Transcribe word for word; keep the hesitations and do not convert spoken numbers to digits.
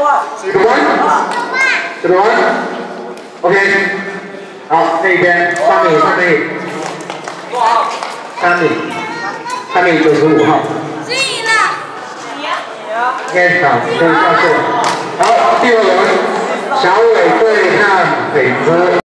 水个弯，水个弯 ，OK， 好，那边三米，三米，三米，三米九十五号。 赢了。 OK， 好，可以下去了。好，第二轮，小伟对抗北科。